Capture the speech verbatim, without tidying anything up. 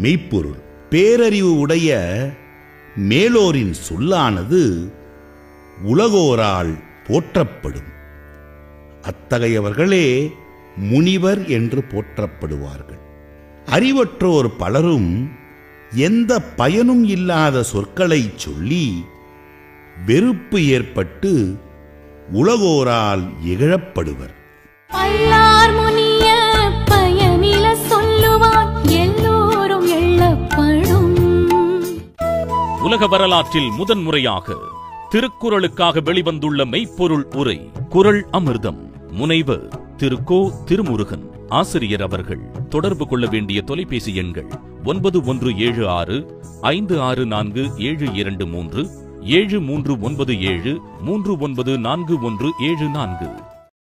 மெய்ப்பொருள். பேரறிவு உடைய மேலோரின் சொல்லானது உலகோரால் போற்றப்படும். அத்தகையவர்களே முனிவர் என்று போற்றப்படுவார்கள். அறிவற்றோர் பலரும் எந்த பயனும் இல்லாத சொற்களை சொல்லி வெறுப்பு ஏற்பட்டு உலகோரால் இகழப்படுவர். உலக வரலாற்றில் முதன்முறையாக திருக்குறளுக்காக வெளிவந்துள்ள மெய்ப்பொருள் உரை குறள் அமிர்தம். முனைவர் திரு கோ திருமுருகன் ஆசிரியர் அவர்கள். தொடர்பு கொள்ள வேண்டிய தொலைபேசி எண்கள் ஒன்பது ஒன்று ஏழு ஆறு ஐந்து ஆறு நான்கு ஏழு இரண்டு மூன்று, ஏழு மூன்று ஒன்பது ஏழு மூன்று ஒன்பது நான்கு ஒன்று ஏழு நான்கு.